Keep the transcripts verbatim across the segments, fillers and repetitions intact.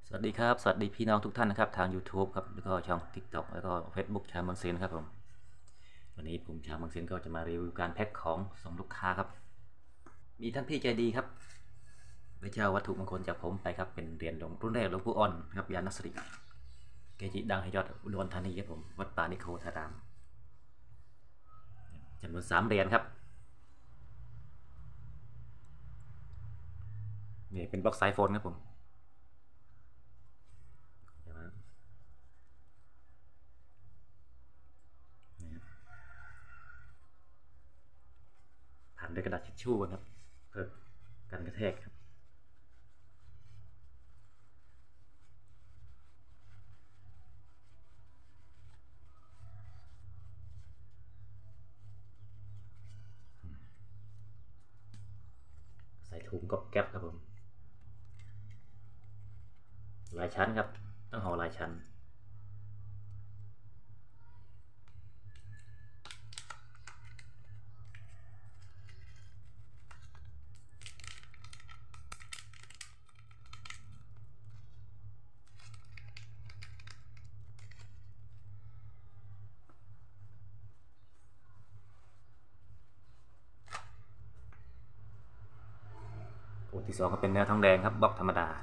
สวัสดีครับสวัสดีพี่น้องทุกท่านนะครับทาง YouTube ครับแล้วก็ช่อง TikTok แล้วก็ Facebook ชาเมืองเซนครับผมวันนี้ผมชาเมืองเซนก็จะมารีวิวการแพ็คของส่งลูกค้าครับมีท่านพี่ใจดีครับไปเจ้าวัตถุมงคลจากผมไปครับเป็นเหรียญหลวงรุ่นแรกหลวงปู่อ่อนครับยานัสริเกจิดังให้ยอดอุดรธานีครับผมวัดป่านิโคธารามจำนวนสามเหรียญครับนี่เป็นบล็อกสายโฟนครับผมผ่านด้วยกระดาษทิชชู่ครับเพื่อกันกระแทกครับใส่ถุงก๊อบแก๊บครับผมหลายชั้นครับต้องห่อหลายชั้นตัวที่สองก็เป็นเนื้อทองแดงครับบล็อกธรรมดา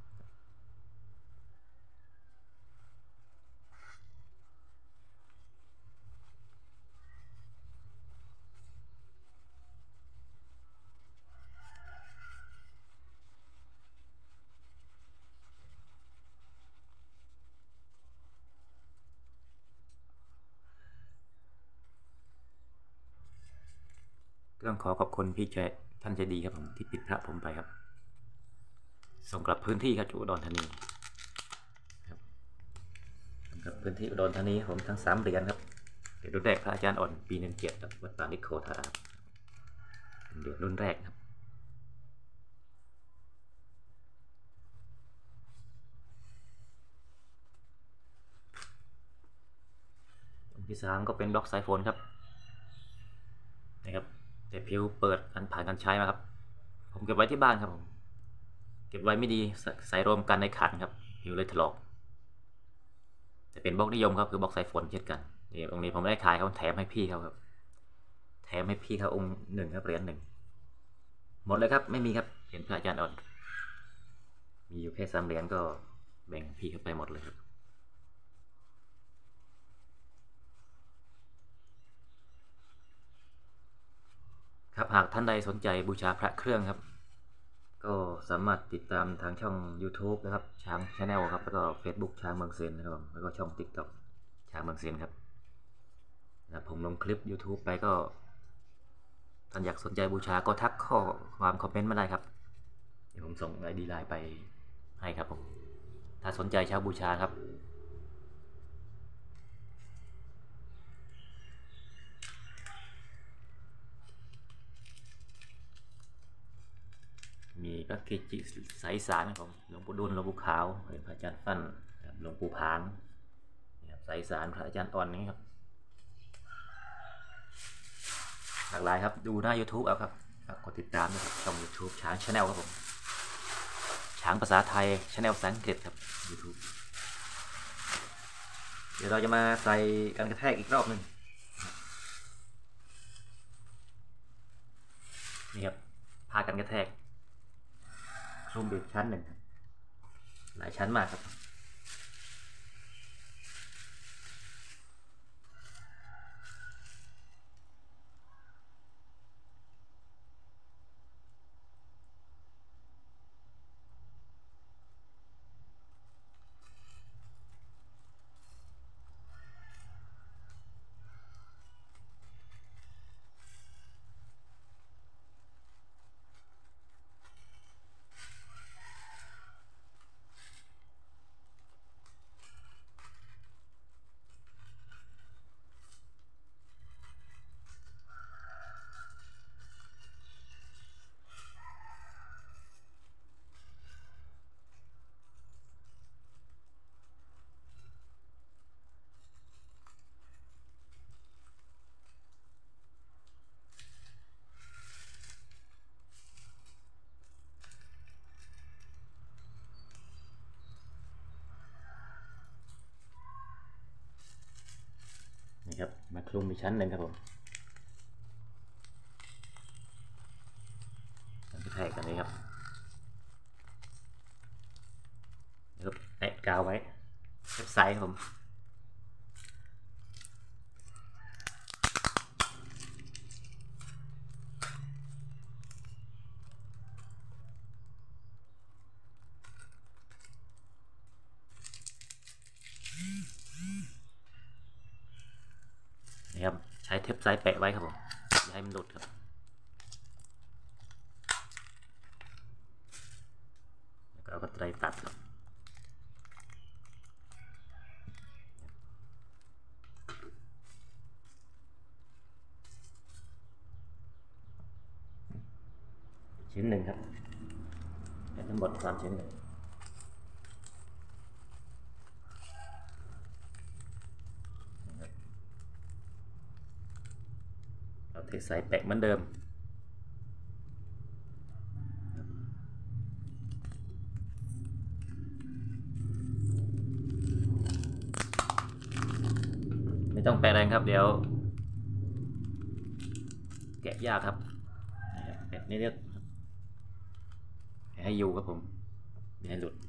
ต้องขอขอบคุณพี่แจท่านใจดีครับผมที่ปิดพระผมไปครับส่งกลับพื้นที่ครับอุดรธานีครับส่งกลับพื้นที่อุดรธานีผมทั้งสามเหรียญครับเหรียญรุ่นแรกพระอาจารย์อ่อนปีหนึ่งเจ็ดครับวัดป่านิโคธารามเป็นเหรียญรุ่นแรกครับองค์ที่สามก็เป็นบล็อกสายโฟนครับนะครับแต่ผิวเปิดกันผ่านการใช้มาครับผมเก็บไว้ที่บ้านครับผมเก็บไว้ไม่ดีใส่รวมกันในขันครับผิวเลยถลอกแต่เป็นบล็อกนิยมครับคือบล็อกสายโฟนเช่นกันนี่องค์นี้ผมไม่ได้ขายเขาแถมให้พี่เขาครับแถมให้พี่เขาองค์หนึ่งครับเหรียญหนึ่งหมดเลยครับไม่มีครับเหรียญพระอาจารย์อ่อนมีอยู่แค่สามเหรียญก็แบ่งพี่เขาไปหมดเลยครับครับหากท่านใดสนใจบูชาพระเครื่องครับก็สามารถติดตามทางช่อง YouTube นะครับช้างชาแนลครับแล้วก็ Facebook ช้างเมืองเซนนะครับแล้วก็ช่อง TikTok ช้างเมืองเซนครับผมลงคลิป YouTube ไปก็ท่านอยากสนใจบูชาก็ทักข้อความคอมเมนต์มาได้ครับเดี๋ยวผมส่งไอดีไลน์ไปให้ครับผมถ้าสนใจเช่าบูชาครับมีพระเกจิสายสารของหลวงปู่ดุลหลวงปู่ขาวเป็นพระอาจารย์ฟั่นหลวงปู่ผางสายสารพระอาจารย์อ่อนนี้ครับหลากหลายครับดูหน้า YouTube เอาครับกดติดตามนะครับช่อง YouTube ช้างชาแนลครับผมช้างภาษาไทยชาแนลภาษาอังกฤษครับ YouTube เดี๋ยวเราจะมาใส่กันกระแทกอีกรอบหนึ่งนี่ครับพากันกระแทกคลุมอีกชั้นหนึ่งหลายชั้นมากครับนี่ครับมาคลุมอีกชั้นหนึ่งครับผมชั้นแทกกันนี้ครับแล้วแปะกาวไว้เว็บไซต์ครับผมนี่ครับใช้เทปไซส์แปะไว้ครับผมอย่าให้มันหลุดครับแล้วก็เอากระไตรตัดครับชิ้นหนึ่งครับทั้งหมดสามชิ้นเลยเราเทใส่แปะเหมือนเดิมไม่ต้องแปะแรงครับเดี๋ยวแกะยากครับแปะนี่เรียกให้อยู่ครับผมอย่าให้หลุด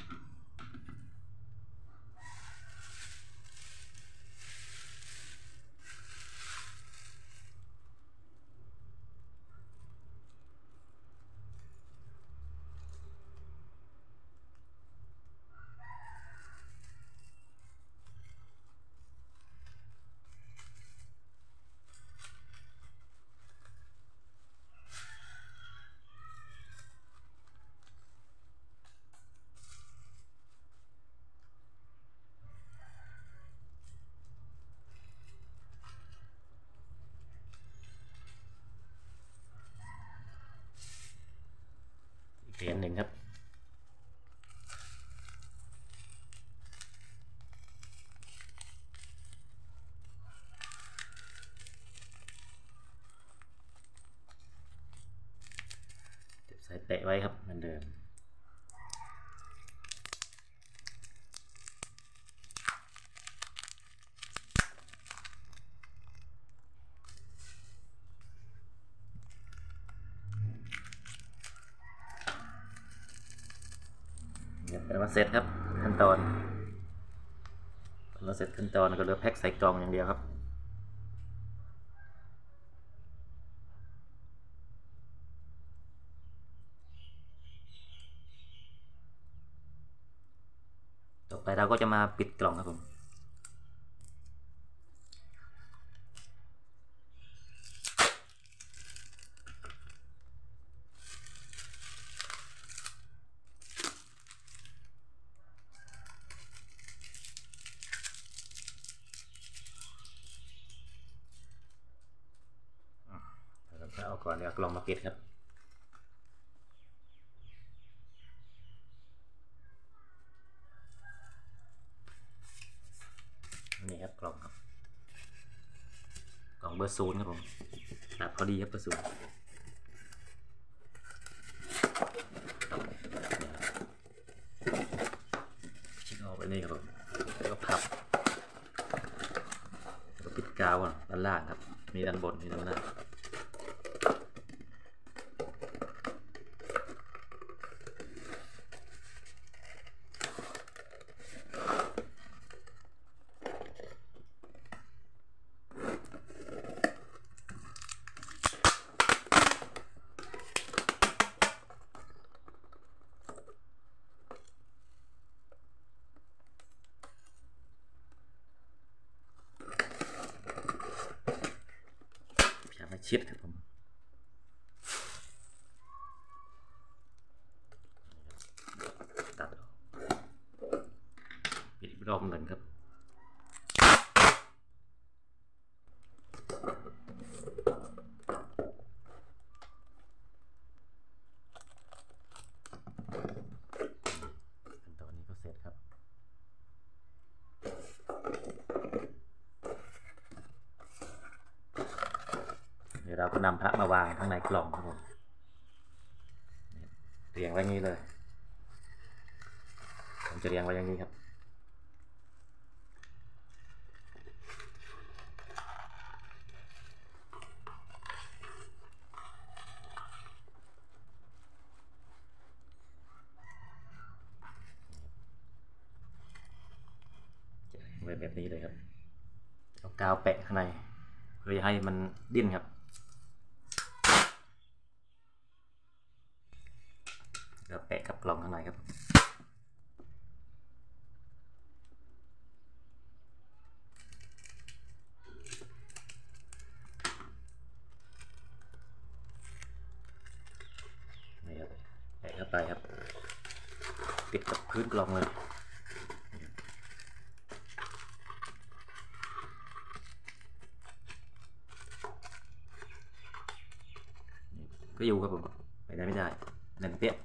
เหรียญหนึ่งครับใส่แปะไว้ครับเหมือนเดิมเนี่ยเป็นว่าเสร็จครับขั้นตอนเราเสร็จขั้นตอนก็เหลือแพ็คใส่กล่องอย่างเดียวครับต่อไปเราก็จะมาปิดกล่องครับผมเอาก่อนเดี๋ยวกล่องมาปิดครับนี่ครับกล่องครับกล่องเบอร์ศูนย์ครับผมหนักพอดีครับเบอร์ศูนย์ชิ้นออกไปนี่ครับผมแล้วก็พับแล้วก็ปิดกาวด้านล่างครับมีด้านบนมีด้านล่างชิดครับผมตัดปิดรอบหนึ่งครับขั้นตอนนี้ก็เสร็จครับเดี๋ยวเราก็นำพระมาวางข้างในกล่องครับผมเรียงไว้งี้เลยผมจะเรียงไว้อย่างนี้ครับไว้แบบนี้เลยครับเอากาวแปะข้างในเพื่อให้มันดิ้นครับแล้วแปะกับกล่องข้างในครับนี่ครับแปะเข้าไปครับติดกับพื้นกล่องเลยก็อยู่ครับผมไปได้ไม่ได้แน่นเปี้ย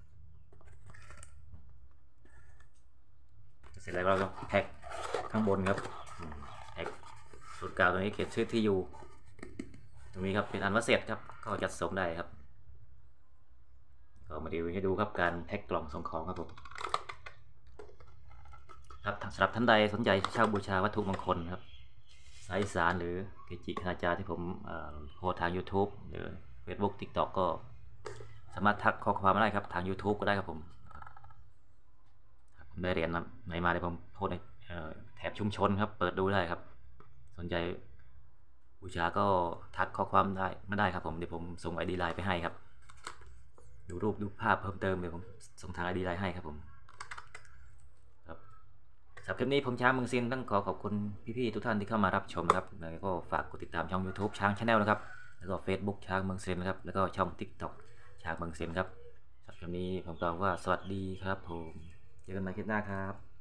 เสร็จแล้วเราก็แพ็คข้างบนครับแพ็คสูตรกาวตัวนี้เขียนชื่อที่อยู่ตรงนี้ครับเป็นอันว่าเสร็จครับก็จัดส่งได้ครับก็มาดูให้ดูครับการแพ็คกล่องส่งของครับผมครับสำหรับท่านใดสนใจเช่าบูชาวัตถุมงคลครับสายอีสานหรือเกจิคณาจารย์ที่ผมโพสทาง YouTube หรือ Facebook TikTok ก็สามารถทักข้อความมาได้ครับทาง YouTube ก็ได้ครับผมผมได้เหรียญไหนมาเดี๋ยวผมโพสในแถบชุมชนครับเปิดดูได้ครับสนใจบูชาก็ทักข้อความได้ไม่ได้ครับผมเดี๋ยวผมส่ง ไอ ดี ไลน์ไปให้ครับดูรูปดูภาพเพิ่มเติมเดี๋ยวผมส่งทาง ไอ ดี ไลน์ให้ครับผมครับสำหรับคลิปนี้ผมช้างเมืองซินต้องขอขอบคุณพี่ๆทุกท่านที่เข้ามารับชมนะครับแล้วก็ฝากกดติดตามช่อง YouTube ช้าง Channel นะครับแล้วก็ Facebook ช้างเมืองซินนะครับแล้วก็ช่อง TikTok ช้างเมืองซินครับสำหรับคลิปนี้ผมกล่าวว่าสวัสดีครับผมเจอกันใหม่คลิปหน้าครับ